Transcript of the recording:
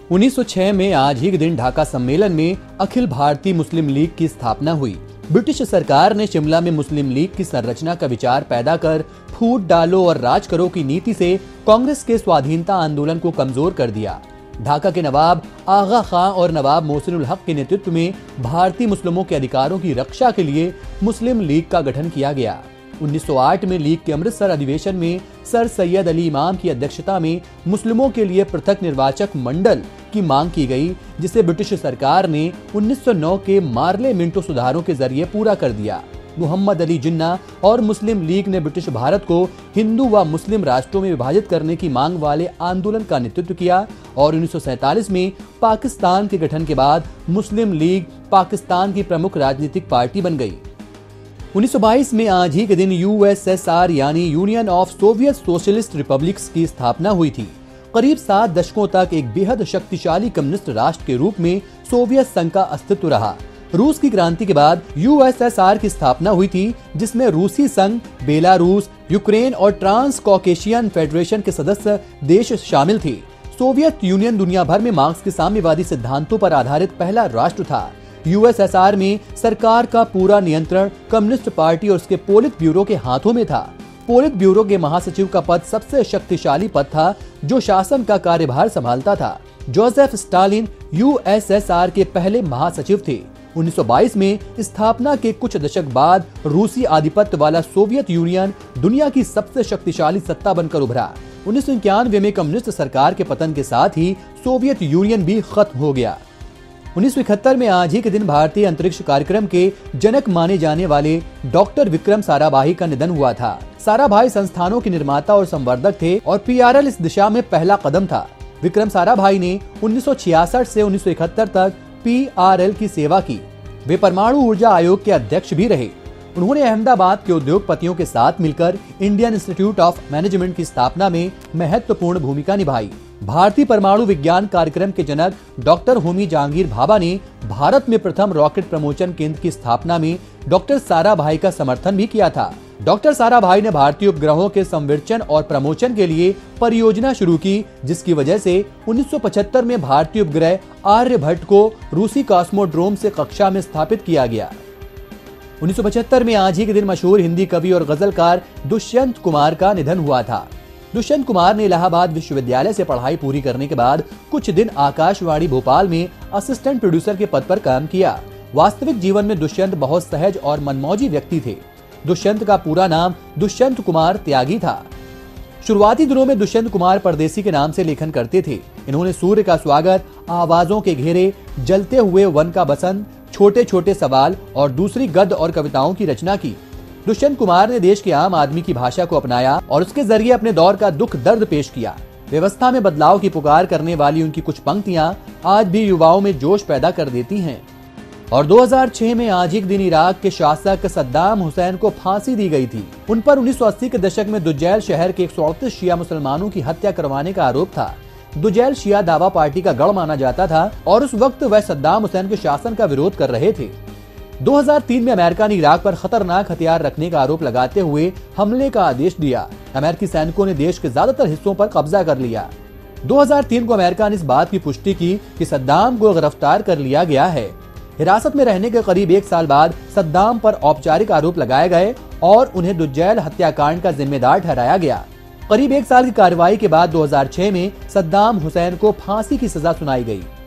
1906 में आज ही के दिन ढाका सम्मेलन में अखिल भारतीय मुस्लिम लीग की स्थापना हुई। ब्रिटिश सरकार ने शिमला में मुस्लिम लीग की संरचना का विचार पैदा कर फूट डालो और राज करो की नीति से कांग्रेस के स्वाधीनता आंदोलन को कमजोर कर दिया। ढाका के नवाब आगा खां और नवाब मोहसिनुल हक के नेतृत्व में भारतीय मुस्लिमों के अधिकारों की रक्षा के लिए मुस्लिम लीग का गठन किया गया। 1908 में लीग के अमृतसर अधिवेशन में सर सैयद अली इमाम की अध्यक्षता में मुस्लिमों के लिए पृथक निर्वाचक मंडल की मांग की गई, जिसे ब्रिटिश सरकार ने 1909 के मार्ले मिंटो सुधारों के जरिए पूरा कर दिया। मोहम्मद अली जिन्ना और मुस्लिम लीग ने ब्रिटिश भारत को हिंदू व मुस्लिम राष्ट्रों में विभाजित करने की मांग वाले आंदोलन का नेतृत्व किया और 1947 में पाकिस्तान के गठन के बाद मुस्लिम लीग पाकिस्तान की प्रमुख राजनीतिक पार्टी बन गई। 1922 में आज ही के दिन यूएसएसआर यानी Union of Soviet Socialist Republics की स्थापना हुई थी। करीब 7 दशकों तक एक बेहद शक्तिशाली कम्युनिस्ट राष्ट्र के रूप में सोवियत संघ का अस्तित्व रहा। रूस की क्रांति के बाद यूएसएसआर की स्थापना हुई थी, जिसमें रूसी संघ, बेलारूस, यूक्रेन और ट्रांस कॉकेशियन फेडरेशन के सदस्य देश शामिल थे। सोवियत यूनियन दुनिया भर में मार्क्स के साम्यवादी सिद्धांतों पर आधारित पहला राष्ट्र था। यूएसएसआर में सरकार का पूरा नियंत्रण कम्युनिस्ट पार्टी और उसके पोलित ब्यूरो के हाथों में था। पोलित ब्यूरो के महासचिव का पद सबसे शक्तिशाली पद था, जो शासन का कार्यभार संभालता था। जोसेफ स्टालिन यूएसएसआर के पहले महासचिव थे। 1922 में स्थापना के कुछ दशक बाद रूसी आधिपत्य वाला सोवियत यूनियन दुनिया की सबसे शक्तिशाली सत्ता बनकर उभरा। 1991 में कम्युनिस्ट सरकार के पतन के साथ ही सोवियत यूनियन भी खत्म हो गया। 1971 में आज ही के दिन भारतीय अंतरिक्ष कार्यक्रम के जनक माने जाने वाले डॉक्टर विक्रम साराभाई का निधन हुआ था। साराभाई संस्थानों के निर्माता और संवर्धक थे और पीआरएल इस दिशा में पहला कदम था। विक्रम साराभाई ने 1966 से 1971 तक पीआरएल की सेवा की। वे परमाणु ऊर्जा आयोग के अध्यक्ष भी रहे। उन्होंने अहमदाबाद के उद्योगपतियों के साथ मिलकर इंडियन इंस्टीट्यूट ऑफ मैनेजमेंट की स्थापना में महत्वपूर्ण भूमिका निभाई। भारतीय परमाणु विज्ञान कार्यक्रम के जनक डॉक्टर होमी जहांगीर भाभा ने भारत में प्रथम रॉकेट प्रमोशन केंद्र की स्थापना में डॉक्टर साराभाई का समर्थन भी किया था। डॉक्टर साराभाई ने भारतीय उपग्रहों के संविर्चन और प्रमोशन के लिए परियोजना शुरू की, जिसकी वजह से 1975 में भारतीय उपग्रह आर्यभट्ट को रूसी कॉस्मोड्रोम से कक्षा में स्थापित किया गया। 1975 में आज ही के दिन मशहूर हिंदी कवि और गजलकार दुष्यंत कुमार का निधन हुआ था। दुष्यंत कुमार ने इलाहाबाद विश्वविद्यालय से पढ़ाई पूरी करने के बाद कुछ दिन आकाशवाणी भोपाल में असिस्टेंट प्रोड्यूसर के पद पर काम किया। वास्तविक जीवन में दुष्यंत बहुत सहज और मनमौजी व्यक्ति थे। दुष्यंत का पूरा नाम दुष्यंत कुमार त्यागी था। शुरुआती दिनों में दुष्यंत कुमार परदेसी के नाम से लेखन करते थे। इन्होंने सूर्य का स्वागत, आवाजों के घेरे, जलते हुए वन का बसंत, छोटे छोटे सवाल और दूसरी गद्य और कविताओं की रचना की। दुष्यंत कुमार ने देश के आम आदमी की भाषा को अपनाया और उसके जरिए अपने दौर का दुख दर्द पेश किया। व्यवस्था में बदलाव की पुकार करने वाली उनकी कुछ पंक्तियां आज भी युवाओं में जोश पैदा कर देती हैं। और 2006 में आज ही दिन इराक के शासक सद्दाम हुसैन को फांसी दी गई थी। उन पर 1980 के दशक में दुजैल शहर के 138 शिया मुसलमानों की हत्या करवाने का आरोप था। दुजैल शिया दावा पार्टी का गढ़ माना जाता था और उस वक्त वह सद्दाम हुसैन के शासन का विरोध कर रहे थे। 2003 में अमेरिका ने इराक पर खतरनाक हथियार रखने का आरोप लगाते हुए हमले का आदेश दिया। अमेरिकी सैनिकों ने देश के ज्यादातर हिस्सों पर कब्जा कर लिया। 2003 को अमेरिका ने इस बात की पुष्टि की कि सद्दाम को गिरफ्तार कर लिया गया है। हिरासत में रहने के करीब 1 साल बाद सद्दाम पर औपचारिक आरोप लगाए गए और उन्हें दुजैल हत्याकांड का जिम्मेदार ठहराया गया। करीब 1 साल की कार्रवाई के बाद 2006 में सद्दाम हुसैन को फांसी की सजा सुनाई गई।